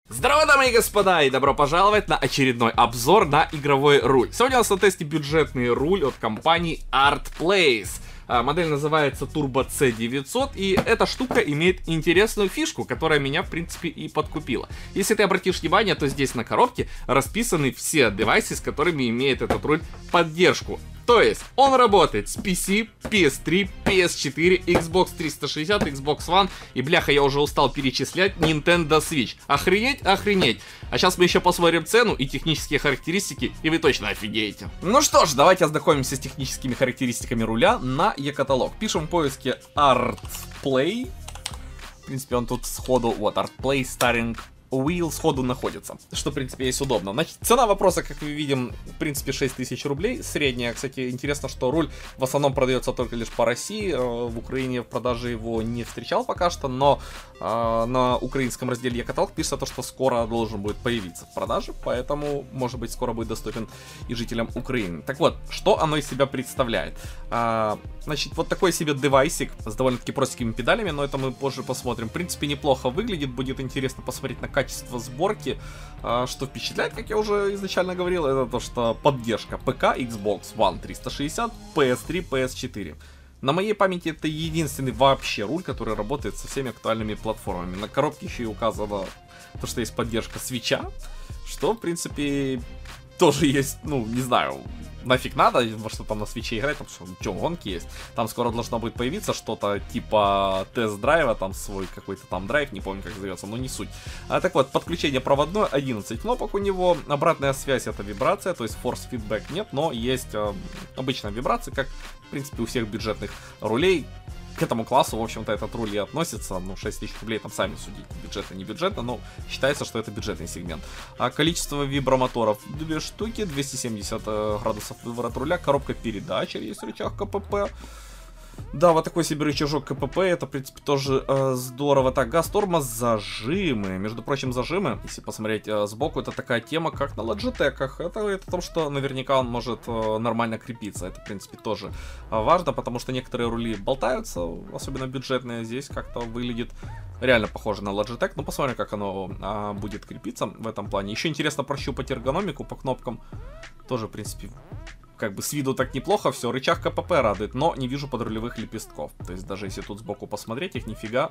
Здорово, дамы и господа, и добро пожаловать на очередной обзор на игровой руль. Сегодня у нас на тесте бюджетный руль от компании ArtPlace. Модель называется Turbo C900, и эта штука имеет интересную фишку, которая меня, в принципе, и подкупила. Если ты обратишь внимание, то здесь на коробке расписаны все девайсы, с которыми имеет этот руль поддержку. То есть, он работает с PC, PS3, PS4, Xbox 360, Xbox One и, бляха, я уже устал перечислять, Nintendo Switch. Охренеть, охренеть. А сейчас мы еще посмотрим цену и технические характеристики, и вы точно офигеете. Ну что ж, давайте ознакомимся с техническими характеристиками руля на e-каталог. Пишем в поиске ArtPlay. В принципе, он тут сходу, вот, ArtPlay Starring Wheel сходу находится, что, в принципе, есть удобно. Значит, цена вопроса, как мы видим, в принципе, 6000 рублей. Средняя, кстати, интересно, что руль в основном продается только лишь по России. В Украине в продаже его не встречал пока что, но на украинском разделе e-каталог пишется то, что скоро должен будет появиться в продаже, поэтому, может быть, скоро будет доступен и жителям Украины. Так вот, что оно из себя представляет? Значит, вот такой себе девайсик с довольно-таки простенькими педалями, но это мы позже посмотрим. В принципе, неплохо выглядит, будет интересно посмотреть на качество сборки. Что впечатляет, как я уже изначально говорил, это то, что поддержка ПК, Xbox One 360, PS3, PS4. На моей памяти это единственный вообще руль, который работает со всеми актуальными платформами. На коробке еще и указано то, что есть поддержка свитча, что, в принципе, тоже есть, ну, не знаю, нафиг надо, во что там на свитче играть, потому что, что, гонки есть. Там скоро должно будет появиться что-то типа тест-драйва, там свой какой-то там драйв, не помню, как зовется, но не суть. Так вот, подключение проводное, 11 кнопок у него, обратная связь — это вибрация, то есть force feedback нет, но есть обычная вибрация, как, в принципе, у всех бюджетных рулей. К этому классу, в общем-то, этот руль и относится. Ну, 6000 рублей, там сами судите, бюджетно, не бюджетно, но считается, что это бюджетный сегмент. А количество вибромоторов 2 штуки, 270 градусов выворот руля, коробка передач, есть рычаг КПП. Да, вот такой себе рычажок КПП, это, в принципе, тоже здорово. Так, газ, тормоз, зажимы. Между прочим, зажимы, если посмотреть сбоку, это такая тема, как на Logitech. Это о том, что наверняка он может нормально крепиться. Это, в принципе, тоже важно, потому что некоторые рули болтаются, особенно бюджетные. Здесь как-то выглядит реально похоже на Logitech. Ну, посмотрим, как оно будет крепиться в этом плане. Еще интересно прощупать эргономику по кнопкам. Тоже, в принципе, как бы с виду так неплохо все, рычаг КПП радует, но не вижу подрулевых лепестков. То есть даже если тут сбоку посмотреть, их нифига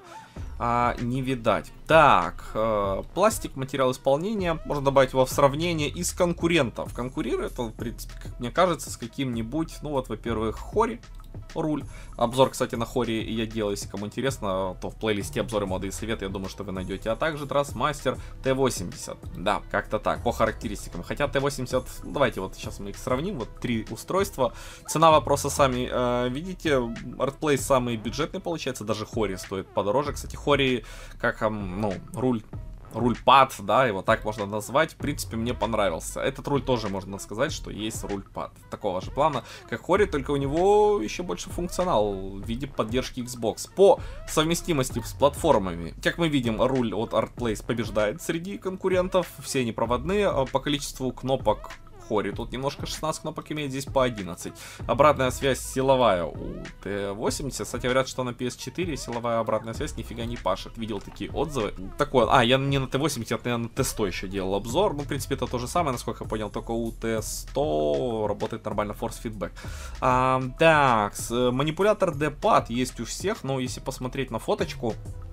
не видать. Так, пластик, материал исполнения, можно добавить его в сравнение из конкурентов. Конкурирует он, в принципе, как мне кажется, с каким-нибудь, ну вот, во-первых, Хори. Руль. Обзор, кстати, на Хори я делаю, если кому интересно, то в плейлисте обзоры, моды и советы, я думаю, что вы найдете. А также Trustmaster T80. Да, как-то так, по характеристикам. Хотя T80, давайте вот сейчас мы их сравним. Вот 3 устройства. Цена вопроса сами видите. ArtPlace самый бюджетный получается, даже Хори стоит подороже. Кстати, Хори, как, ну, руль-пад, да, его так можно назвать, в принципе, мне понравился. Этот руль тоже можно сказать, что есть руль-пад такого же плана, как Хори, только у него еще больше функционал в виде поддержки Xbox. По совместимости с платформами, как мы видим, руль от ArtPlace побеждает среди конкурентов, все они проводные, по количеству кнопок Хори тут немножко 16 кнопок имеет, здесь по 11. Обратная связь силовая у T80. Кстати, говорят, что на PS4 силовая обратная связь нифига не пашет. Видел такие отзывы. Такое, я не на T80, я на T100 еще делал обзор. Ну, в принципе, это то же самое, насколько я понял, только у T100 работает нормально force feedback. Так, манипулятор D-pad есть у всех, но если посмотреть на фоточку,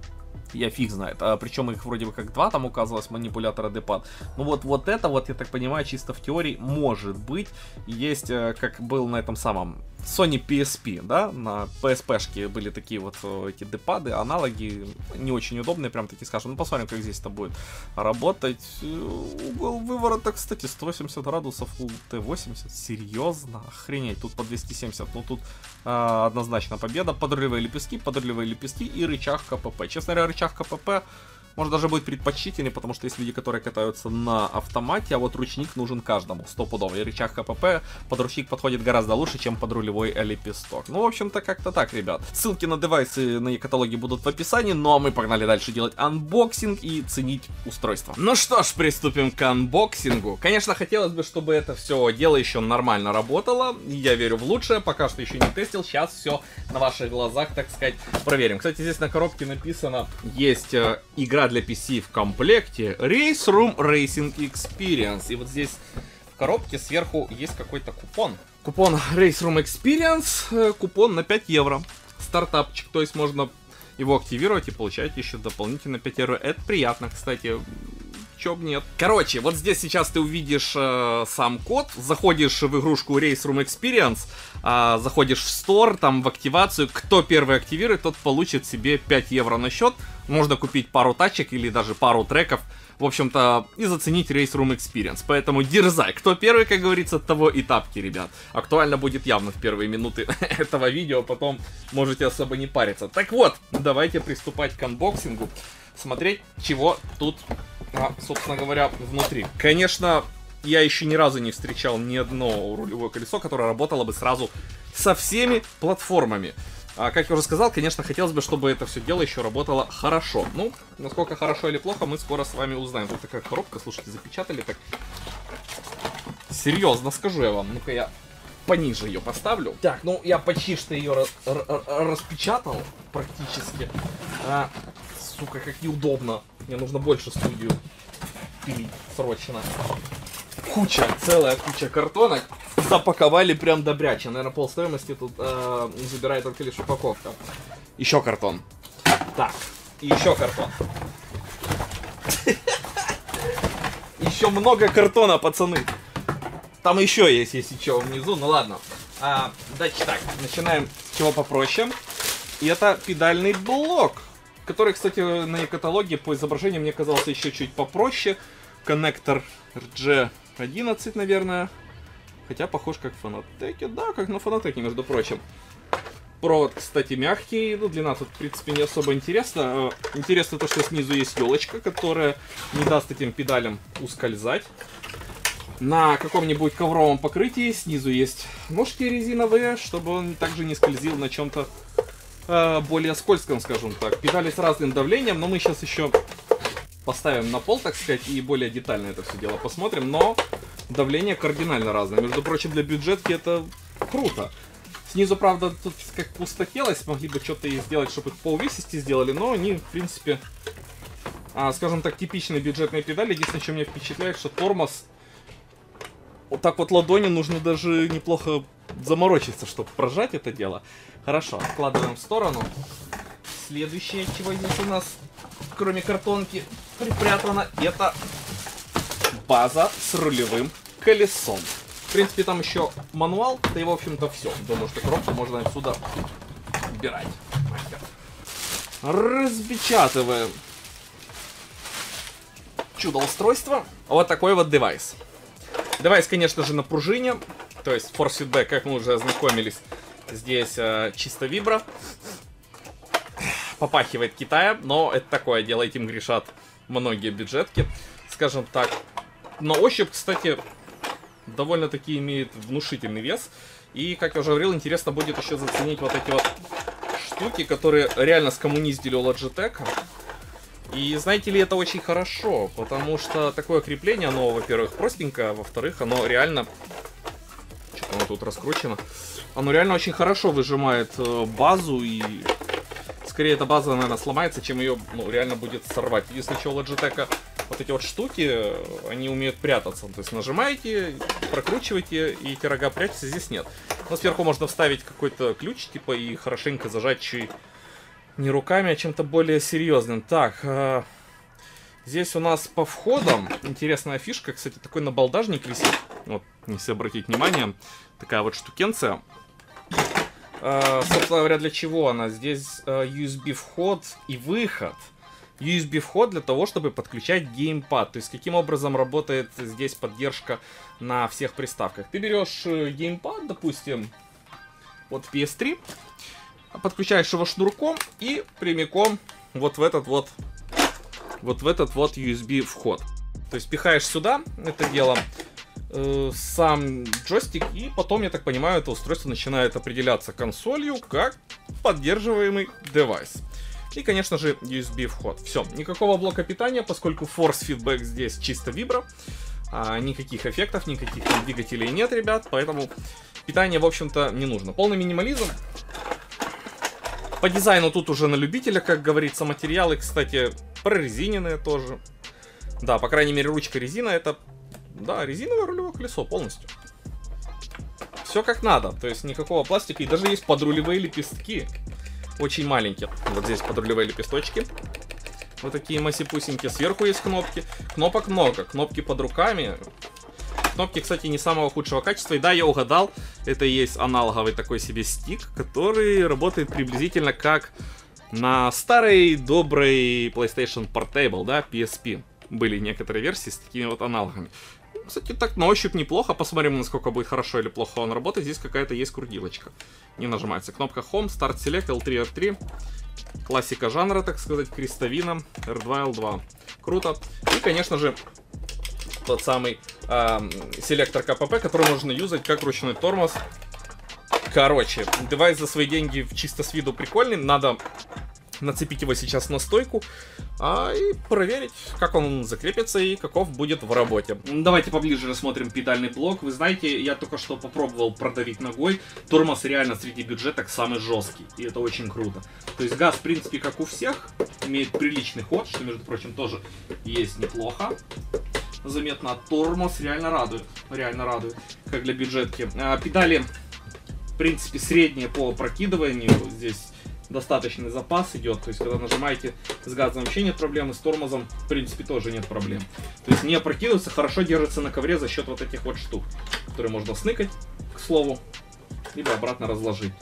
я фиг знает. Причем их вроде бы как 2 там указывалось манипулятора D-pad. Ну вот это вот, я так понимаю, чисто в теории может быть. Есть, как был на этом самом Sony PSP, да, на PSP-шке были такие вот эти D-пады, аналоги, не очень удобные, прям таки скажем. Ну, посмотрим, как здесь это будет работать. Угол выворота, кстати, 180 градусов у T80. Серьезно? Охренеть, тут по 270. Ну, тут однозначно победа. Подрулевые лепестки и рычаг КПП. Честно говоря, рычаг КПП может даже будет предпочтительнее, потому что есть люди, которые катаются на автомате, а вот ручник нужен каждому, стопудово. И рычаг КПП под ручник подходит гораздо лучше, чем под рулевой лепесток. Ну, в общем-то, как-то так, ребят. Ссылки на девайсы на e-каталоге будут в описании, ну а мы погнали дальше делать анбоксинг и ценить устройство. Ну что ж, приступим к анбоксингу. Конечно, хотелось бы, чтобы это все дело еще нормально работало. Я верю в лучшее, пока что еще не тестил. Сейчас все на ваших глазах, так сказать, проверим. Кстати, здесь на коробке написано, есть игра игра для PC в комплекте Race Room Racing Experience. И вот здесь в коробке сверху есть какой-то купон. Купон Race Room Experience, купон на 5 евро. Стартапчик, то есть можно его активировать и получать еще дополнительно 5 евро. Это приятно, кстати. Чё б нет. Короче, вот здесь сейчас ты увидишь сам код, заходишь в игрушку Race Room Experience, заходишь в Store, там в активацию, кто первый активирует, тот получит себе 5 евро на счет. Можно купить пару тачек или даже пару треков, в общем-то, и заценить Race Room Experience. Поэтому дерзай, кто первый, как говорится, того и тапки, ребят. Актуально будет явно в первые минуты этого видео, потом можете особо не париться. Так вот, давайте приступать к анбоксингу, смотреть, чего тут, собственно говоря, внутри. Конечно, я еще ни разу не встречал ни одно рулевое колесо, которое работало бы сразу со всеми платформами. Как я уже сказал, конечно, хотелось бы, чтобы это все дело еще работало хорошо. Ну, насколько хорошо или плохо, мы скоро с вами узнаем. Тут такая коробка, слушайте, запечатали так. Серьезно скажу я вам. Ну-ка я пониже ее поставлю. Так, ну я почти что ее распечатал практически. Сука, как неудобно. Мне нужно больше студию пилить срочно. Целая куча картонок. Запаковали прям добряче. Наверное, полстоимости тут забирает только лишь упаковка. Еще картон. Так, еще картон. Еще много картона, пацаны. Там еще есть, если что, внизу. Ну ладно. Дальше так, начинаем с чего попроще. И это педальный блок, который, кстати, на каталоге по изображению мне казался еще чуть попроще. Коннектор RG11, наверное. Хотя похож как в Fanatec. Да, как на Fanatec, между прочим. Провод, кстати, мягкий. Ну, длина тут, в принципе, не особо интересна. Интересно то, что снизу есть елочка, которая не даст этим педалям ускользать. На каком-нибудь ковровом покрытии снизу есть ножки резиновые, чтобы он также не скользил на чем-то более скользком, скажем так. Педали с разным давлением, но мы сейчас еще поставим на пол, так сказать, и более детально это все дело посмотрим. Но давление кардинально разное. Между прочим, для бюджетки это круто. Снизу, правда, тут как пустотелось, могли бы что-то и сделать, чтобы их по увесисти сделали, но они, в принципе, скажем так, типичные бюджетные педали. Единственное, что меня впечатляет, что тормоз вот так вот ладонью нужно даже неплохо заморочиться, чтобы прожать это дело. Хорошо, откладываем в сторону. Следующее, чего здесь у нас, кроме картонки, припрятано, это база с рулевым колесом. В принципе, там еще мануал, да и в общем-то все. Думаю, что коробку можно отсюда убирать. Распечатываем чудо-устройство. Вот такой вот девайс. Девайс, конечно же, на пружине. То есть Force Feedback, как мы уже ознакомились, здесь чисто вибро. Попахивает Китаем, но это такое дело, этим грешат многие бюджетки, скажем так. На ощупь, кстати, довольно-таки имеет внушительный вес. И, как я уже говорил, интересно будет еще заценить вот эти вот штуки, которые реально скоммуниздили у Logitech. И знаете ли, это очень хорошо, потому что такое крепление, оно, во-первых, простенькое, а во-вторых, оно реально... Что-то оно тут раскручено. Оно реально очень хорошо выжимает базу, и скорее эта база, наверное, сломается, чем ее, ну, реально будет сорвать. Единственное, что у Logitech вот эти вот штуки, они умеют прятаться. То есть нажимаете, прокручиваете, и эти рога прячутся, здесь нет. Но сверху можно вставить какой-то ключ, типа, и хорошенько зажать чуть не руками, а чем-то более серьезным. Так, здесь у нас по входам интересная фишка. Кстати, такой набалдажник висит. Вот, если обратить внимание, такая вот штукенция. Собственно говоря, для чего она? Здесь USB вход и выход. USB вход для того, чтобы подключать геймпад. То есть, каким образом работает здесь поддержка на всех приставках. Ты берешь геймпад, допустим, вот PS3, подключаешь его шнурком и прямиком вот в этот вот USB вход. То есть пихаешь сюда это дело, сам джойстик, и потом, я так понимаю, это устройство начинает определяться консолью как поддерживаемый девайс. И, конечно же, USB вход. Все, никакого блока питания, поскольку Force Feedback здесь чисто вибро. Никаких эффектов, никаких двигателей нет, ребят, поэтому питание, в общем-то, не нужно. Полный минимализм. По дизайну тут уже на любителя, как говорится, материалы, кстати, прорезиненные тоже. Да, по крайней мере, ручка резина, это, да, резиновое рулевое колесо полностью. Все как надо, то есть никакого пластика, и даже есть подрулевые лепестки. Очень маленькие. Вот здесь подрулевые лепесточки. Вот такие масипусенькие. Сверху есть кнопки. Кнопок много. Кнопки под руками. Кнопки, кстати, не самого худшего качества. И да, я угадал, это и есть аналоговый такой себе стик, который работает приблизительно как на старой доброй PlayStation Portable, да, PSP. Были некоторые версии с такими вот аналогами. Кстати, так на ощупь неплохо. Посмотрим, насколько будет хорошо или плохо он работает. Здесь какая-то есть крутилочка. Не нажимается. Кнопка Home, Start Select, L3, R3. Классика жанра, так сказать, крестовина, R2, L2. Круто. И, конечно же, тот самый селектор КПП, который можно юзать как ручной тормоз. Короче, девайс за свои деньги чисто с виду прикольный. Надо нацепить его сейчас на стойку и проверить, как он закрепится и каков будет в работе. Давайте поближе рассмотрим педальный блок. Вы знаете, я только что попробовал продавить ногой. Тормоз реально среди бюджеток самый жесткий, и это очень круто. То есть газ, в принципе, как у всех, имеет приличный ход, что, между прочим, тоже есть неплохо. Заметно, тормоз реально радует, как для бюджетки. Педали, в принципе, средние по прокидыванию. Здесь достаточный запас идет, то есть когда нажимаете с газом вообще нет проблем, и с тормозом в принципе тоже нет проблем. То есть не опрокидывается, хорошо держится на ковре за счет вот этих вот штук, которые можно сныкать, к слову, либо обратно разложить.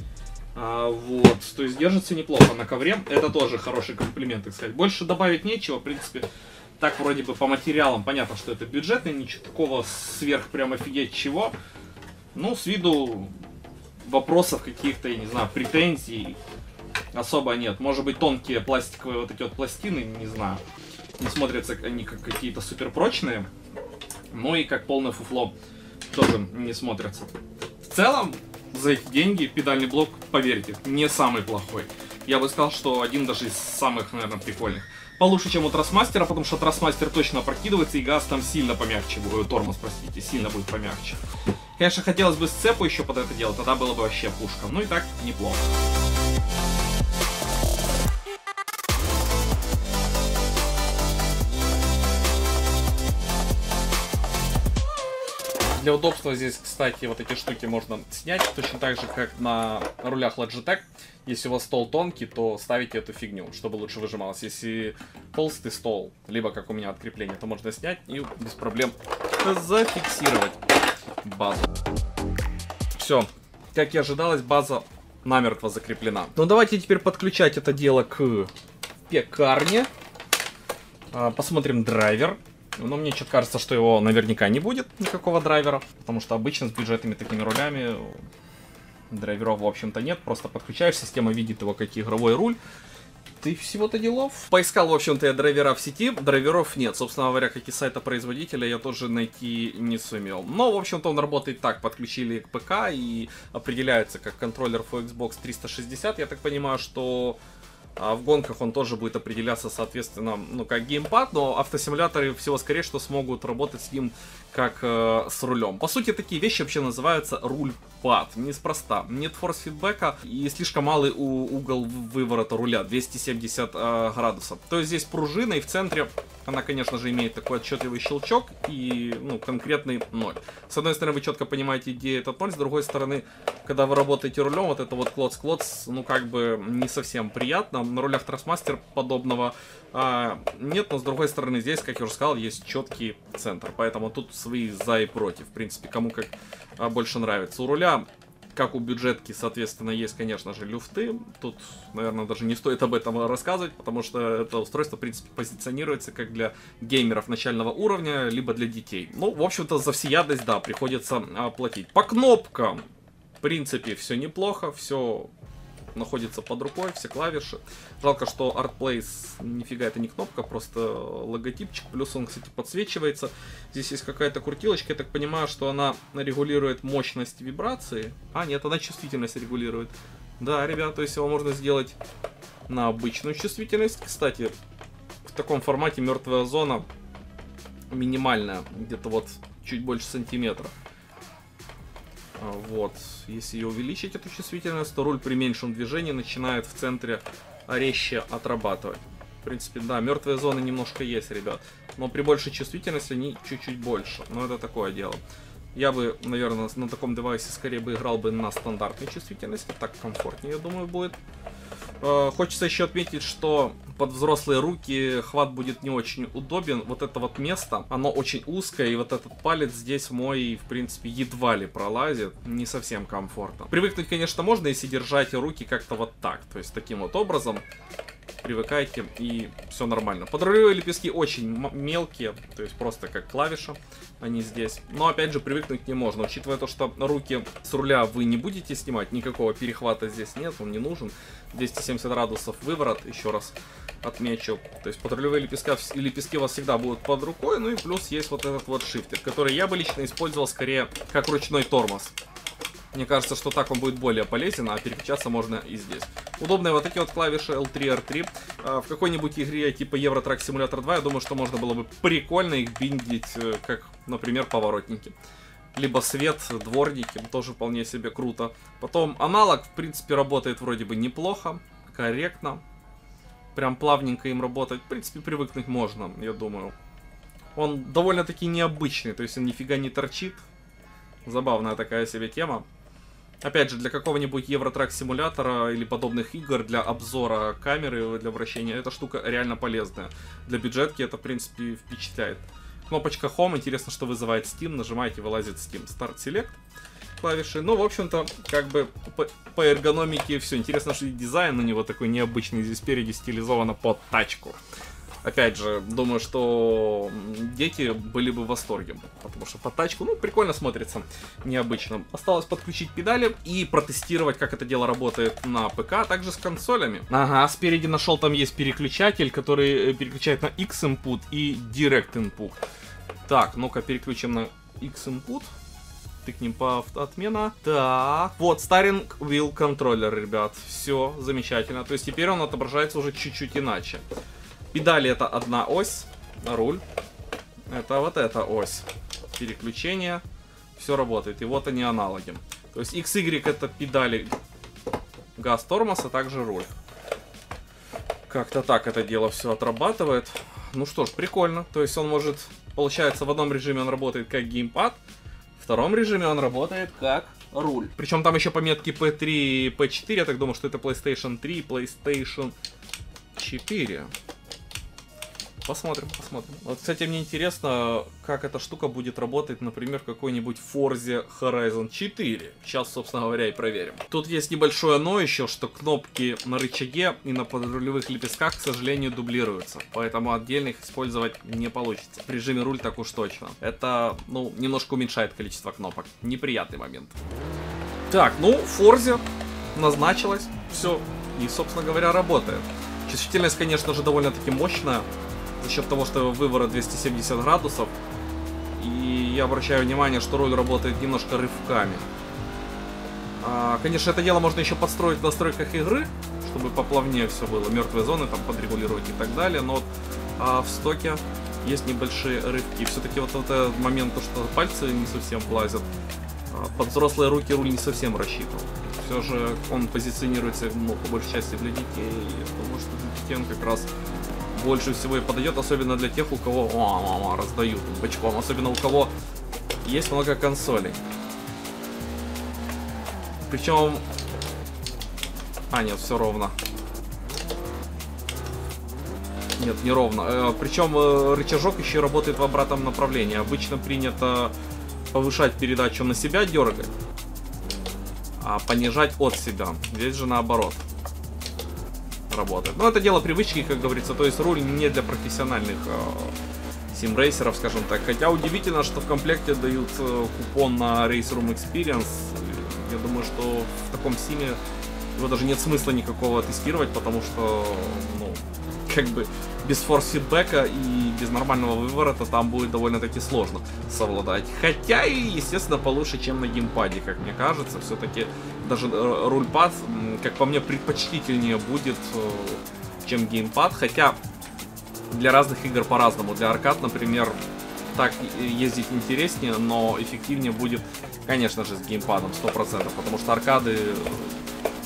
Вот, то есть держится неплохо на ковре, это тоже хороший комплимент, так сказать. Больше добавить нечего, в принципе, так вроде бы по материалам понятно, что это бюджетный, ничего такого сверх прям офигеть чего. Ну, с виду вопросов каких-то, я не знаю, претензий особо нет. Может быть, тонкие пластиковые вот эти вот пластины, не знаю, не смотрятся они как какие-то суперпрочные. Ну и как полное фуфло тоже не смотрятся. В целом, за эти деньги педальный блок, поверьте, не самый плохой. Я бы сказал, что один даже из самых, наверное, прикольных. Получше, чем у Трасмастера, потому что Трасмастер точно опрокидывается, и газ там сильно помягче, тормоз, простите, сильно будет помягче. Конечно, хотелось бы сцепу еще под это делать, тогда было бы вообще пушка. Ну и так, неплохо. Для удобства здесь, кстати, вот эти штуки можно снять, точно так же, как на рулях Logitech. Если у вас стол тонкий, то ставите эту фигню, чтобы лучше выжималось. Если толстый стол, либо как у меня открепление, то можно снять и без проблем зафиксировать базу. Все, как и ожидалось, база намертво закреплена. Ну давайте теперь подключать это дело к пекарне. Посмотрим драйвер. Но мне что-то кажется, что его наверняка не будет, никакого драйвера. Потому что обычно с бюджетными такими рулями драйверов, в общем-то, нет. Просто подключаешь, система видит его как игровой руль. Ты всего-то делов. Поискал, в общем-то, я драйвера в сети. Драйверов нет. Собственно говоря, как и сайта производителя, я тоже найти не сумел. Но, в общем-то, он работает так. Подключили к ПК и определяется как контроллер for Xbox 360. Я так понимаю, что в гонках он тоже будет определяться, соответственно, ну, как геймпад, но автосимуляторы всего скорее, что смогут работать с ним как с рулем. По сути, такие вещи вообще называются руль-пад. Неспроста. Нет форс-фидбэка и слишком малый угол выворота руля, 270 градусов. То есть здесь пружина, и в центре она, конечно же, имеет такой отчетливый щелчок и, ну, конкретный 0. С одной стороны, вы четко понимаете, где этот 0, с другой стороны, когда вы работаете рулем, вот это вот клоц-клоц, ну, как бы не совсем приятно. На рулях Трасмастер подобного нет, но с другой стороны, здесь, как я уже сказал, есть четкий центр, поэтому тут свои за и против. В принципе, кому как больше нравится. У руля, как у бюджетки, соответственно, есть, конечно же, люфты. Тут, наверное, даже не стоит об этом рассказывать, потому что это устройство, в принципе, позиционируется как для геймеров начального уровня, либо для детей. Ну, в общем-то, за всеядность, да, приходится платить. По кнопкам, в принципе, все неплохо, все находится под рукой, все клавиши. Жалко, что ArtPlace, нифига это не кнопка, просто логотипчик. Плюс он, кстати, подсвечивается. Здесь есть какая-то крутилочка, я так понимаю, что она регулирует мощность вибрации. Нет, она чувствительность регулирует. Да, ребят, то есть его можно сделать на обычную чувствительность. Кстати, в таком формате мертвая зона минимальная, где-то вот чуть больше сантиметра. Вот, если ее увеличить, эту чувствительность, то руль при меньшем движении начинает в центре резче отрабатывать. В принципе, да, мертвые зоны немножко есть, ребят. Но при большей чувствительности они чуть-чуть больше. Но это такое дело. Я бы, наверное, на таком девайсе скорее бы играл бы на стандартной чувствительности. Так комфортнее, я думаю, будет. Хочется еще отметить, что под взрослые руки хват будет не очень удобен. Вот это вот место, оно очень узкое, и вот этот палец здесь мой, в принципе, едва ли пролазит. Не совсем комфортно. Привыкнуть, конечно, можно, если держать руки как-то вот так. То есть таким вот образом. Привыкайте, и все нормально. Подрулевые лепестки очень мелкие, то есть просто как клавиша, они здесь. Но опять же, привыкнуть не можно, учитывая то, что руки с руля вы не будете снимать, никакого перехвата здесь нет, он не нужен. 270 градусов выворот, еще раз отмечу. То есть подрулевые лепестки у вас всегда будут под рукой, ну и плюс есть вот этот вот шифтер, который я бы лично использовал скорее как ручной тормоз. Мне кажется, что так он будет более полезен, а переключаться можно и здесь. Удобные вот такие вот клавиши L3, R3. В какой-нибудь игре типа Euro Truck Simulator 2, я думаю, что можно было бы прикольно их биндить, как, например, поворотники. Либо свет, дворники, тоже вполне себе круто. Потом аналог, в принципе, работает вроде бы неплохо, корректно. Прям плавненько им работать. В принципе, привыкнуть можно, я думаю. Он довольно-таки необычный, то есть он нифига не торчит. Забавная такая себе тема. Опять же, для какого-нибудь Euro Truck симулятора или подобных игр, для обзора камеры, для вращения, эта штука реально полезная. Для бюджетки это, в принципе, впечатляет. Кнопочка Home, интересно, что вызывает Steam. Нажимаете, вылазит Steam. Start Select клавиши. Ну, в общем-то, как бы по эргономике все. Интересно, что и дизайн у него такой необычный. Здесь спереди стилизовано под тачку. Опять же, думаю, что дети были бы в восторге, потому что под тачку, ну, прикольно смотрится, необычно. Осталось подключить педали и протестировать, как это дело работает на ПК, а также с консолями. Ага, спереди нашел, там есть переключатель, который переключает на X-Input и Direct Input. Так, ну-ка, переключим на X-Input. Тыкнем по отмена. Так, вот, Steering Wheel Controller, ребят. Все, замечательно. То есть теперь он отображается уже чуть-чуть иначе. Педали это одна ось, руль это вот эта ось. Переключение, все работает. И вот они аналоги. То есть XY это педали газ, тормоз, а также руль. Как-то так это дело все отрабатывает. Ну что ж, прикольно. То есть он может, получается, в одном режиме он работает как геймпад, в втором режиме он работает как руль. Причем там еще пометки P3 и P4. Я так думаю, что это PlayStation 3 и PlayStation 4. Посмотрим, посмотрим. Вот, кстати, мне интересно, как эта штука будет работать, например, в какой-нибудь Forza Horizon 4. Сейчас, собственно говоря, и проверим. Тут есть небольшое но еще, что кнопки на рычаге и на подрулевых лепестках, к сожалению, дублируются. Поэтому отдельно их использовать не получится. В режиме руль так уж точно. Это, ну, немножко уменьшает количество кнопок. Неприятный момент. Так, ну, Forza назначилась. Все. И, собственно говоря, работает. Чувствительность, конечно же, довольно-таки мощная. За счет того, что выворот 270 градусов. И я обращаю внимание, что руль работает немножко рывками. Конечно, это дело можно еще подстроить в настройках игры, чтобы поплавнее все было. Мертвые зоны там подрегулировать и так далее. Но в стоке есть небольшие рывки. Все-таки вот этот момент, то, что пальцы не совсем влазят. Под взрослые руки руль не совсем рассчитан. Все же он позиционируется, ну, по большей части для детей. И я думаю, что для детей он как раз больше всего и подойдет, особенно для тех, у кого раздают бочком, особенно у кого есть много консолей. Причем... нет, все ровно. Нет, не ровно. Причем рычажок еще работает в обратном направлении. Обычно принято повышать передачу на себя, дергать, а понижать от себя. Здесь же наоборот работает. Но это дело привычки, как говорится, то есть руль не для профессиональных симрейсеров, скажем так. Хотя удивительно, что в комплекте дают купон на Race Room Experience. Я думаю, что в таком симе его даже нет смысла никакого тестировать, потому что, ну, как бы без форс-фидбэка и без нормального выворота там будет довольно-таки сложно совладать. Хотя и, естественно, получше, чем на геймпаде, как мне кажется. Все-таки даже рульпад, как по мне, предпочтительнее будет, чем геймпад. Хотя для разных игр по-разному. Для аркад, например, так ездить интереснее, но эффективнее будет, конечно же, с геймпадом 100%. Потому что аркады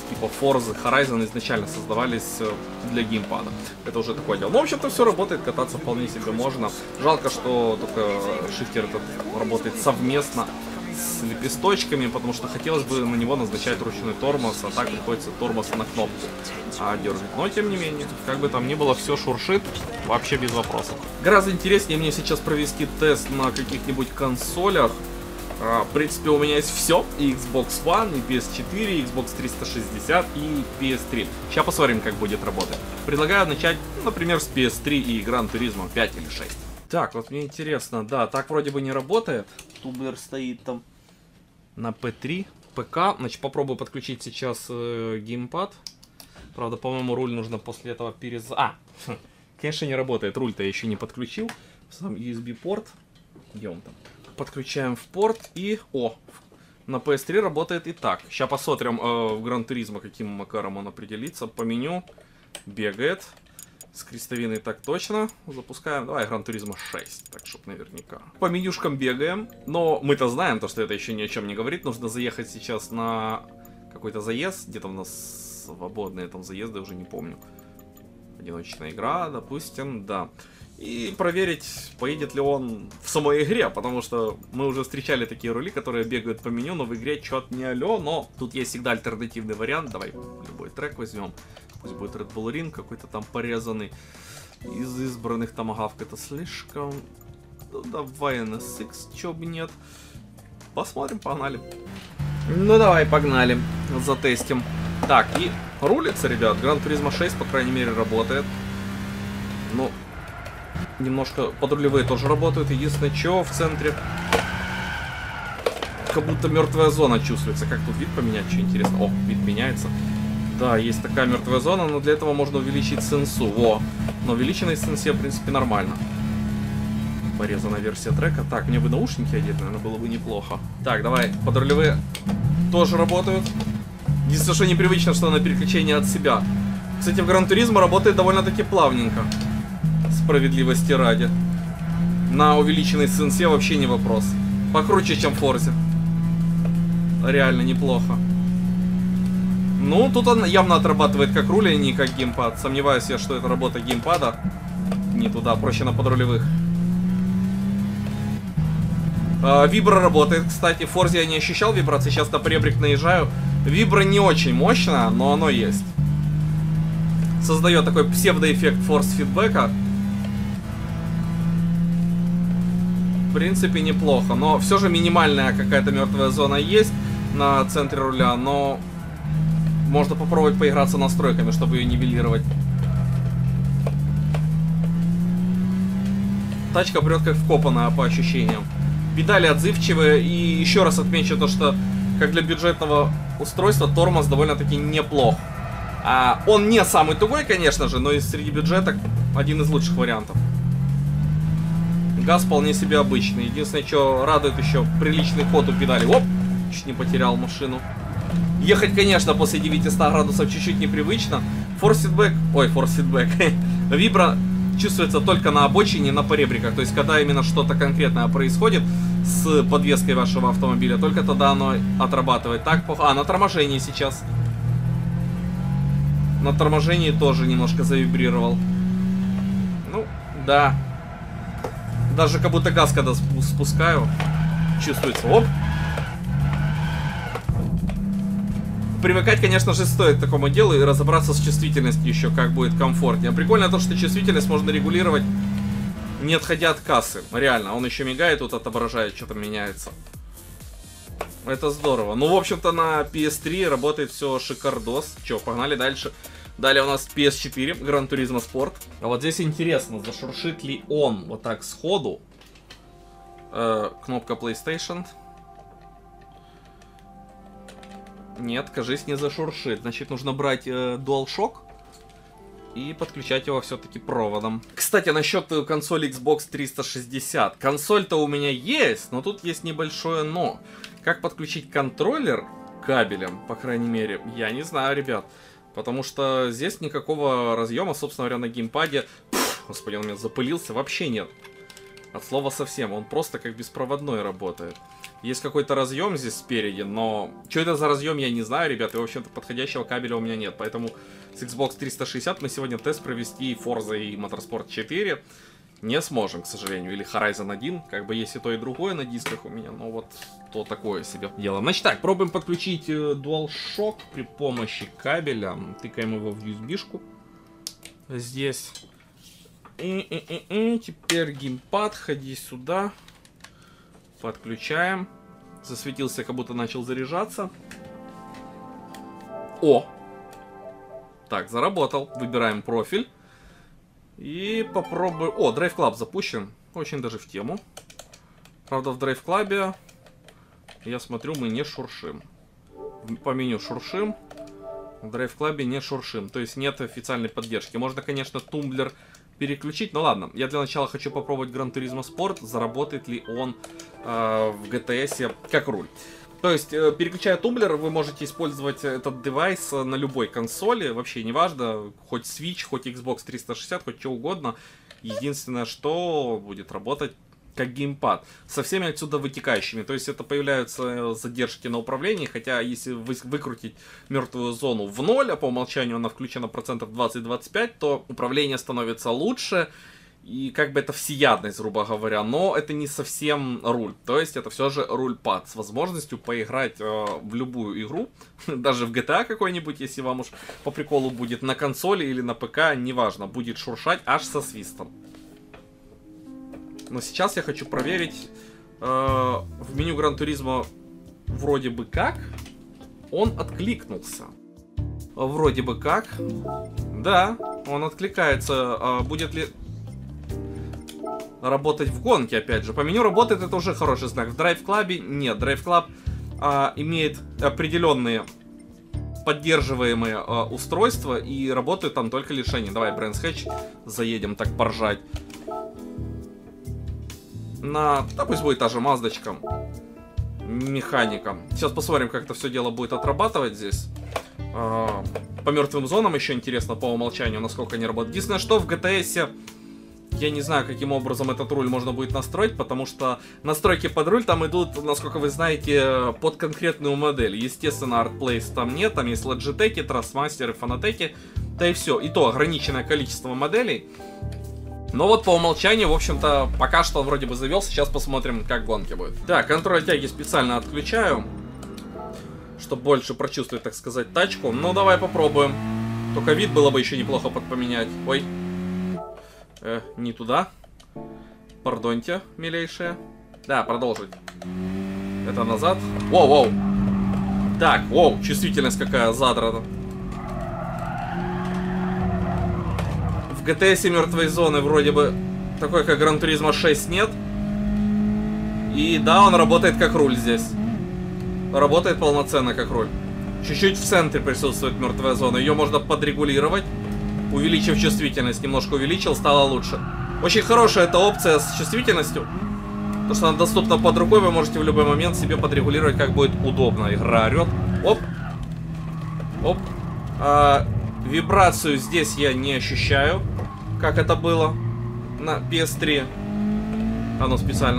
типа Forza, Horizon изначально создавались для геймпада. Это уже такое дело. Но, в общем-то, все работает, кататься вполне себе можно. Жалко, что только шифтер этот работает совместно с лепесточками, потому что хотелось бы на него назначать ручной тормоз, а так приходится тормоз на кнопку дергать. Но, тем не менее, как бы там ни было, все шуршит вообще без вопросов. Гораздо интереснее мне сейчас провести тест на каких-нибудь консолях. В принципе, у меня есть все. И Xbox One, и PS4, и Xbox 360, и PS3. Сейчас посмотрим, как будет работать. Предлагаю начать, например, с PS3 и Gran Turismo 5 или 6. Так, вот мне интересно, да, так вроде бы не работает. Тумблер стоит там на P3, ПК. Значит, попробую подключить сейчас геймпад. Правда, по-моему, руль нужно после этого конечно, не работает. Руль-то я еще не подключил. Сам USB-порт. Где он там? Подключаем в порт и... на PS3 работает и так. Сейчас посмотрим в Gran Turismo, каким макаром он определится. По меню бегает. С крестовиной так точно. Запускаем. Давай Gran Turismo 6. Так, чтоб наверняка. По менюшкам бегаем. Но мы-то знаем, то, что это еще ни о чем не говорит. Нужно заехать сейчас на какой-то заезд. Где-то у нас свободные там заезды, уже не помню. Одиночная игра, допустим, да. И проверить, поедет ли он в самой игре, потому что мы уже встречали такие рули, которые бегают по меню, но в игре что-то не алё, но тут есть всегда альтернативный вариант. Давай любой трек возьмем. Пусть будет Red Bull Ring какой-то там порезанный. Из избранных томагавк это слишком... Ну, давай NSX, чё бы нет. Посмотрим, погнали. Ну давай, погнали, затестим. Так, и рулится, ребят, Gran Turismo 6, по крайней мере, работает. Ну... Немножко подрулевые тоже работают. Единственное, что в центре как будто мертвая зона чувствуется. Как тут вид поменять? Что интересно? О, вид меняется. Да, есть такая мертвая зона, но для этого можно увеличить сенсу. Во. Но увеличенной сенсе, в принципе, нормально. Порезанная версия трека. Так, мне бы наушники одеть, наверное, было бы неплохо. Так, давай, подрулевые тоже работают. Единственное, что непривычно, что на переключение от себя. Кстати, в Gran Turismo работает довольно-таки плавненько. Справедливости ради. На увеличенной сенсе вообще не вопрос. Покруче, чем в Forza. Реально неплохо. Ну, тут он явно отрабатывает как руль, а не как геймпад. Сомневаюсь я, что это работа геймпада. Не туда, проще на подрулевых. Вибра работает, кстати. В Forza я не ощущал вибрации. Сейчас на поребрик наезжаю. Вибра не очень мощно, но оно есть. Создает такой псевдоэффект форс-фидбэка. В принципе, неплохо, но все же минимальная какая-то мертвая зона есть на центре руля, но можно попробовать поиграться настройками, чтобы ее нивелировать. Тачка прет как вкопанная по ощущениям. Педали отзывчивые, и еще раз отмечу то, что как для бюджетного устройства тормоз довольно-таки неплох. Он не самый тугой, конечно же, но и среди бюджеток один из лучших вариантов. Газ вполне себе обычный. Единственное, что радует, еще приличный ход у педали. Оп! Чуть не потерял машину. Ехать, конечно, после 900 градусов чуть-чуть непривычно. Форс-фидбэк... Ой, форс-фидбэк. Вибра чувствуется только на обочине, на поребриках. То есть, когда именно что-то конкретное происходит с подвеской вашего автомобиля, только тогда оно отрабатывает. Так, на торможении сейчас. На торможении тоже немножко завибрировал. Ну, да. Даже как будто газ, когда спускаю, чувствуется. Оп! Привыкать, конечно же, стоит к такому делу и разобраться с чувствительностью еще, как будет комфортнее. Прикольно то, что чувствительность можно регулировать, не отходя от кассы. Реально, он еще мигает, тут отображает, что-то меняется. Это здорово. Ну, в общем-то, на PS3 работает все шикардос. Че, погнали дальше. Далее у нас PS4, Gran Turismo Sport. А вот здесь интересно, зашуршит ли он вот так сходу. Кнопка PlayStation. Нет, кажись, не зашуршит. Значит, нужно брать DualShock и подключать его все-таки проводом. Кстати, насчет консоли Xbox 360. Консоль-то у меня есть, но тут есть небольшое но. Как подключить контроллер кабелем, по крайней мере, я не знаю, ребят. Потому что здесь никакого разъема, собственно говоря, на геймпаде... Господи, он у меня запылился, вообще нет. От слова совсем. Он просто как беспроводной работает. Есть какой-то разъем здесь спереди, но что это за разъем, я не знаю, ребята. И, в общем-то, подходящего кабеля у меня нет. Поэтому с Xbox 360 мы сегодня тест провести и Forza, и Motorsport 4 не сможем, к сожалению. Или Horizon 1. Как бы есть и то, и другое на дисках у меня. Но вот то такое себе дело. Значит так, пробуем подключить DualShock при помощи кабеля. Тыкаем его в USB-шку. Здесь. Теперь геймпад, ходи сюда. Подключаем. Засветился, как будто начал заряжаться. О! Так, заработал. Выбираем профиль. И попробуем... О, Drive Club запущен. Очень даже в тему. Правда, в Drive Club, я смотрю, мы не шуршим. По меню шуршим. В Drive Club не шуршим. То есть нет официальной поддержки. Можно, конечно, тумблер переключить. Но ладно, я для начала хочу попробовать Gran Turismo Sport. Заработает ли он в GTS как руль. То есть, переключая тумблер, вы можете использовать этот девайс на любой консоли. Вообще не важно, хоть Switch, хоть Xbox 360, хоть что угодно. Единственное, что будет работать как геймпад. Со всеми отсюда вытекающими. То есть, это появляются задержки на управлении. Хотя, если выкрутить мертвую зону в ноль, а по умолчанию она включена процентов 20-25, то управление становится лучше. И как бы это всеядность, грубо говоря, но это не совсем руль. То есть это все же руль-пад с возможностью поиграть в любую игру, даже в GTA какой-нибудь, если вам уж по приколу будет на консоли или на ПК, неважно, будет шуршать аж со свистом. Но сейчас я хочу проверить, в меню Gran Turismo вроде бы как он откликнулся. Вроде бы как, да, он откликается, будет ли... работать в гонке, опять же. По меню работает, это уже хороший знак. В Drive Club нет. Drive Club имеет определенные поддерживаемые устройства и работают там только лишения. Давай, Brands Hatch, заедем так поржать. Да пусть будет та же маздочка. Механика. Сейчас посмотрим, как это все дело будет отрабатывать здесь. По мертвым зонам еще интересно по умолчанию, насколько они работают. Единственное, что в GTS... Я не знаю, каким образом этот руль можно будет настроить, потому что настройки под руль там идут, насколько вы знаете, под конкретную модель. Естественно, ArtPlace там нет, там есть Logitech, Trustmaster, Fanatec, да и все. И то ограниченное количество моделей. Но вот по умолчанию, в общем-то, пока что он вроде бы завелся. Сейчас посмотрим, как гонки будет. Так, контроль тяги специально отключаю, чтобы больше прочувствовать, так сказать, тачку. Ну, давай попробуем. Только вид было бы еще неплохо подпоменять. Ой. Не туда. Пардоньте, милейшие. Да, продолжить. Это назад. Воу-воу. Так, воу, чувствительность какая задрана. В GTS мертвой зоны вроде бы такой, как Gran Turismo 6 нет. И да, он работает как руль здесь. Работает полноценно как руль. Чуть-чуть в центре присутствует мертвая зона. Ее можно подрегулировать. Увеличив чувствительность, немножко увеличил, стало лучше. Очень хорошая эта опция с чувствительностью. Потому что она доступна под рукой, вы можете в любой момент себе подрегулировать, как будет удобно. Игра орет. Оп. Оп. Вибрацию здесь я не ощущаю, как это было на PS3. Оно специально.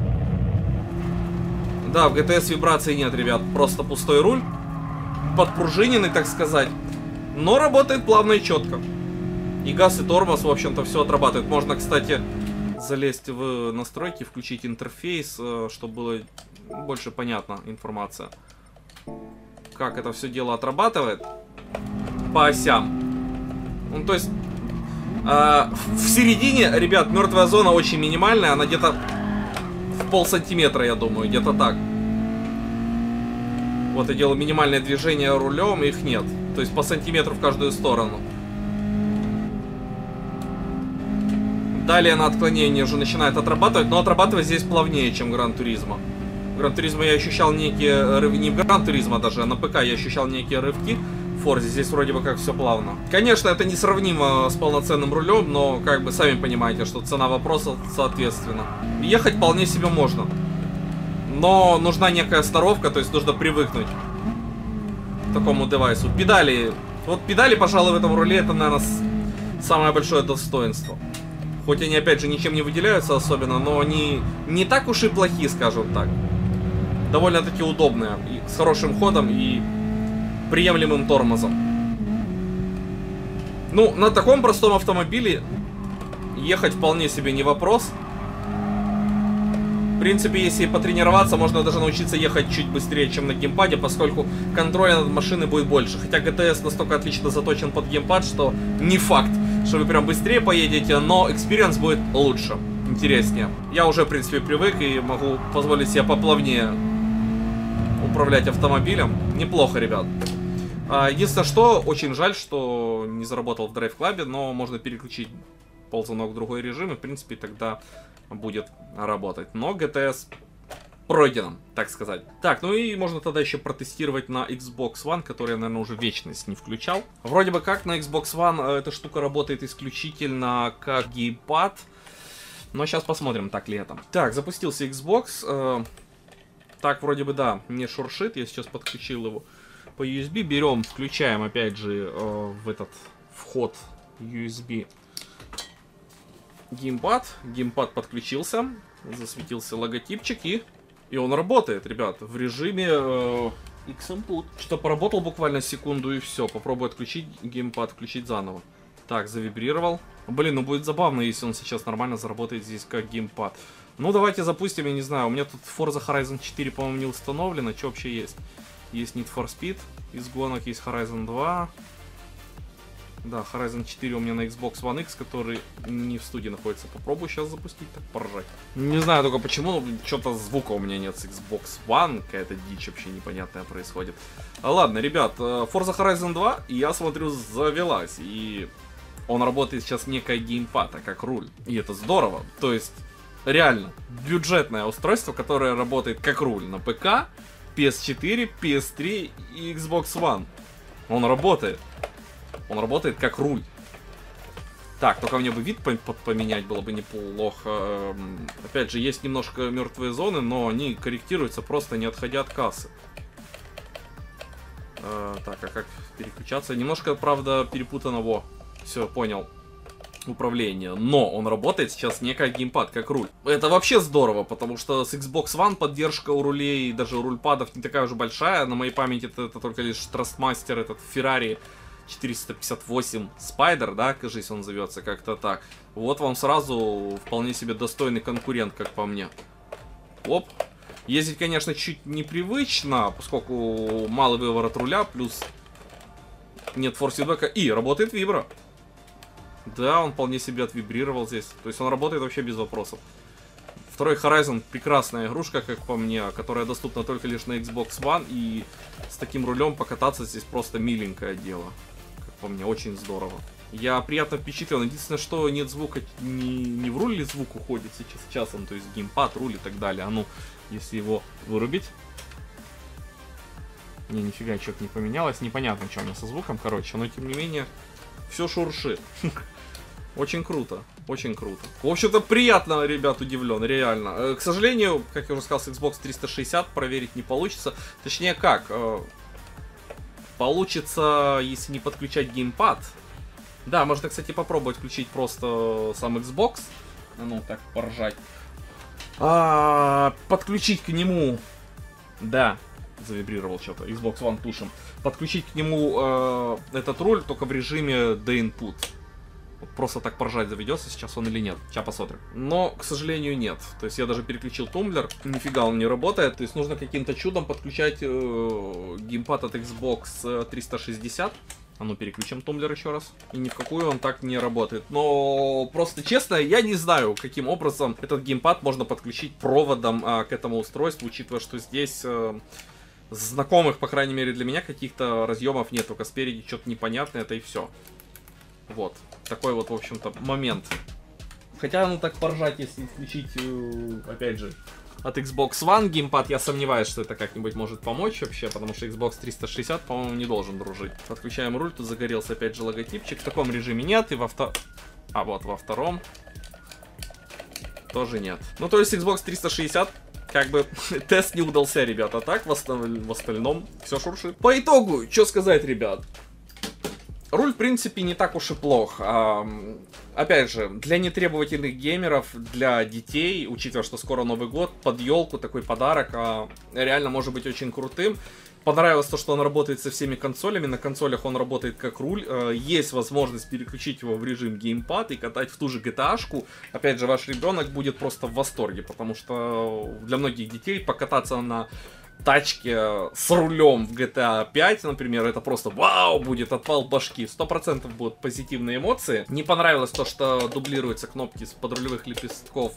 Да, в GTS вибрации нет, ребят. Просто пустой руль. Подпружиненный, так сказать. Но работает плавно и четко. И газ, и тормоз, в общем-то, все отрабатывает. Можно, кстати, залезть в настройки, включить интерфейс, чтобы было больше понятна информация. Как это все дело отрабатывает по осям. Ну, то есть, в середине, ребят, мертвая зона очень минимальная. Она где-то в полсантиметра, я думаю, где-то так. Вот я делаю минимальное движение рулем, их нет. То есть по сантиметру в каждую сторону. Далее на отклонение уже начинает отрабатывать, но отрабатывать здесь плавнее, чем Gran Turismo. В Gran Turismo я ощущал некие рывки, не в Gran Turismo даже, а на ПК я ощущал некие рывки. В Forza здесь вроде бы как все плавно. Конечно, это несравнимо с полноценным рулем, но как бы сами понимаете, что цена вопроса соответственно. Ехать вполне себе можно. Но нужна некая сноровка, то есть нужно привыкнуть к такому девайсу. Педали. Вот педали, пожалуй, в этом руле это, наверное, самое большое достоинство. Хоть они, опять же, ничем не выделяются особенно, но они не так уж и плохие, скажем так. Довольно-таки удобные, и с хорошим ходом и приемлемым тормозом. Ну, на таком простом автомобиле ехать вполне себе не вопрос. В принципе, если потренироваться, можно даже научиться ехать чуть быстрее, чем на геймпаде, поскольку контроля над машиной будет больше. Хотя GTS настолько отлично заточен под геймпад, что не факт, что вы прям быстрее поедете, но экспириенс будет лучше, интереснее. Я уже, в принципе, привык и могу позволить себе поплавнее управлять автомобилем. Неплохо, ребят. Единственное, что очень жаль, что не заработал в Drive Club, но можно переключить ползунок в другой режим, и, в принципе, тогда будет работать. Но GTS пройден, так сказать. Так, ну и можно тогда еще протестировать на Xbox One, который я, наверное, уже вечность не включал. Вроде бы как на Xbox One эта штука работает исключительно как геймпад. Но сейчас посмотрим, так ли это. Так, запустился Xbox. Так, вроде бы, да, не шуршит. Я сейчас подключил его по USB. Берем, включаем, опять же, в этот вход USB геймпад. Геймпад подключился. Засветился логотипчик и он работает, ребят, в режиме X-Input. Что поработал буквально секунду и все. Попробую отключить геймпад, включить заново. Так, завибрировал. Блин, ну будет забавно, если он сейчас нормально заработает здесь как геймпад. Ну, давайте запустим, я не знаю. У меня тут Forza Horizon 4, по-моему, не установлено. Что вообще есть? Есть Need for Speed из гонок, есть Horizon 2. Да, Horizon 4 у меня на Xbox One X, который не в студии находится. Попробую сейчас запустить, так поржать. Не знаю только почему, что-то звука у меня нет с Xbox One. Какая-то дичь вообще непонятная происходит. Ладно, ребят, Forza Horizon 2, я смотрю, завелась. И он работает сейчас не как геймпад, а как руль. И это здорово. То есть, реально, бюджетное устройство, которое работает как руль на ПК, PS4, PS3 и Xbox One. Он работает. Он работает как руль. Так, только мне бы вид поменять было бы неплохо. Опять же, есть немножко мертвые зоны, но они корректируются просто не отходя от кассы. Так, а как переключаться? Немножко, правда, перепутано. Во, все, понял. Управление. Но он работает сейчас не как геймпад, как руль. Это вообще здорово, потому что с Xbox One поддержка у рулей, даже у рульпадов не такая уже большая. На моей памяти это только лишь Trustmaster, этот Ferrari 458 Spider, да, кажется, он зовется как-то так. Вот вам сразу вполне себе достойный конкурент, как по мне. Оп. Ездить, конечно, чуть непривычно, поскольку малый выворот руля, плюс нет форс-фидбэка. И работает вибро. Да, он вполне себе отвибрировал здесь. То есть он работает вообще без вопросов. Второй Horizon прекрасная игрушка, как по мне, которая доступна только лишь на Xbox One. И с таким рулем покататься здесь просто миленькое дело. Как по мне, очень здорово. Я приятно впечатлен. Единственное, что нет звука, не в руль ли звук уходит сейчас он, то есть геймпад, руль и так далее. А ну, если его вырубить. Не, нифига, что-то не поменялось. Непонятно, что у меня со звуком, короче. Но тем не менее, все шуршит. Очень круто, очень круто. В общем-то, приятно, ребят, удивлен, реально. К сожалению, как я уже сказал, с Xbox 360 проверить не получится. Точнее, как? Получится, если не подключать геймпад. Да, можно, кстати, попробовать включить просто сам Xbox. Ну, так, поржать. Подключить к нему... Да, завибрировал что-то. Xbox One тушим. Подключить к нему этот руль только в режиме D-Input. Просто так поржать, заведется сейчас он или нет. Сейчас посмотрим. Но, к сожалению, нет. То есть я даже переключил тумблер. Нифига он не работает. То есть нужно каким-то чудом подключать геймпад от Xbox 360. А ну переключим тумблер еще раз. И ни в какую он так не работает. Но просто честно, я не знаю, каким образом этот геймпад можно подключить проводом к этому устройству, учитывая, что здесь... знакомых, по крайней мере, для меня каких-то разъемов нет. Только спереди что-то непонятное, это и все. Вот. Такой вот, в общем-то, момент. Хотя, ну так поржать, если включить, опять же, от Xbox One геймпад, я сомневаюсь, что это как-нибудь может помочь вообще, потому что Xbox 360, по-моему, не должен дружить. Подключаем руль, тут загорелся опять же логотипчик. В таком режиме нет, и во втором тоже нет. Ну, то есть Xbox 360... Как бы тест не удался, ребята. А так, в остальном, все шуршит. По итогу, что сказать, ребят? Руль, в принципе, не так уж и плох. Опять же, для нетребовательных геймеров, для детей, учитывая, что скоро Новый год, под елку такой подарок реально может быть очень крутым. Понравилось то, что он работает со всеми консолями. На консолях он работает как руль. Есть возможность переключить его в режим геймпад и катать в ту же GTA-шку. Опять же, ваш ребенок будет просто в восторге, потому что для многих детей покататься на тачке с рулем в GTA 5, например, это просто вау, будет отвал башки. 100% будут позитивные эмоции. Не понравилось то, что дублируются кнопки с подрулевых лепестков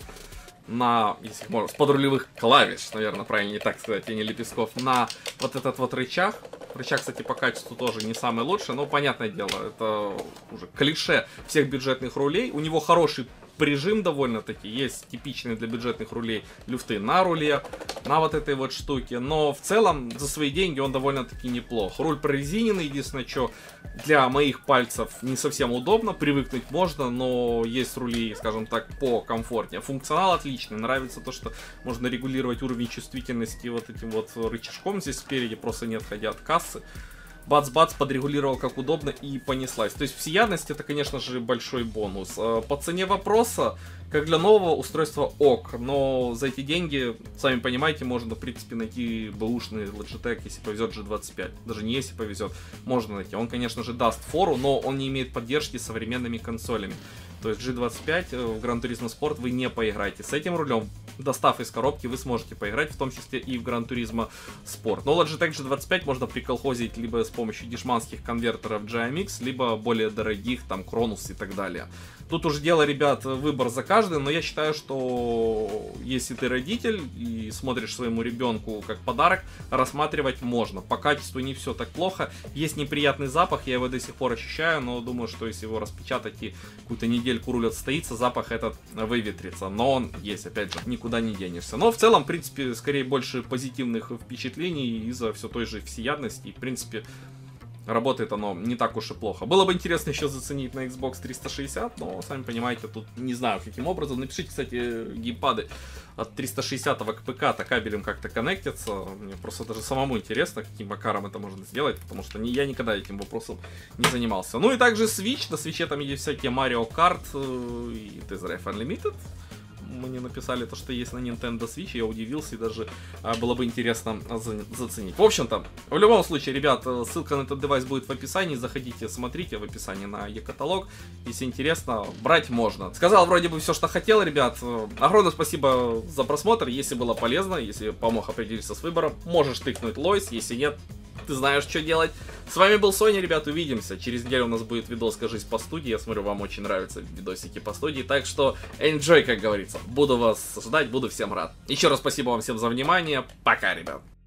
на, если можно, с подрулевых клавиш, наверное, правильно не так сказать, а не лепестков, на вот этот вот рычаг. Рычаг, кстати, по качеству тоже не самый лучший, но понятное дело, это уже клише всех бюджетных рулей. У него хороший прижим довольно-таки, есть типичные для бюджетных рулей люфты на руле, на вот этой вот штуке, но в целом за свои деньги он довольно-таки неплох. Руль прорезиненный, единственное, что для моих пальцев не совсем удобно, привыкнуть можно, но есть рули, скажем так, покомфортнее. Функционал отличный, нравится то, что можно регулировать уровень чувствительности вот этим вот рычажком здесь спереди, просто не отходя от кассы. Бац-бац, подрегулировал как удобно и понеслась. То есть всеядность это, конечно же, большой бонус. По цене вопроса, как для нового устройства ок, но за эти деньги, сами понимаете, можно, в принципе, найти бэушный Logitech, если повезет G25. Даже не если повезет, можно найти. Он, конечно же, даст фору, но он не имеет поддержки современными консолями. То есть G25 в Gran Turismo Sport вы не поиграете. С этим рулем, достав из коробки, вы сможете поиграть, в том числе и в Gran Turismo Sport. Но Logitech G25 можно приколхозить либо с помощью дешманских конвертеров GMX, либо более дорогих, там, Кронус и так далее. Тут уже дело, ребят, выбор за каждым, но я считаю, что если ты родитель и смотришь своему ребенку как подарок, рассматривать можно. По качеству не все так плохо. Есть неприятный запах, я его до сих пор ощущаю, но думаю, что если его распечатать и какую-то недельку руль отстоится, запах этот выветрится. Но он есть, опять же, никуда не денешься. Но в целом, в принципе, скорее больше позитивных впечатлений из-за все той же всеядности. И, в принципе, работает оно не так уж и плохо. Было бы интересно еще заценить на Xbox 360, но, сами понимаете, тут не знаю каким образом. Напишите, кстати, геймпады от 360 к ПК-то кабелем как-то коннектятся. Мне просто даже самому интересно, каким макаром это можно сделать, потому что я никогда этим вопросом не занимался. Ну и также Switch. На Switch там есть всякие Mario Kart и Test Drive Unlimited. Мне написали то, что есть на Nintendo Switch, я удивился, и даже было бы интересно заценить. В общем-то, в любом случае, ребят, ссылка на этот девайс будет в описании, заходите, смотрите в описании на e-каталог, если интересно, брать можно. Сказал вроде бы все, что хотел, ребят. Огромное спасибо за просмотр, если было полезно, если помог определиться с выбором, можешь тыкнуть лойс, если нет, ты знаешь, что делать. С вами был Соня, ребят, увидимся. Через неделю у нас будет видос «Кажись по студии». Я смотрю, вам очень нравятся видосики по студии. Так что enjoy, как говорится. Буду вас ждать, буду всем рад. Еще раз спасибо вам всем за внимание. Пока, ребят.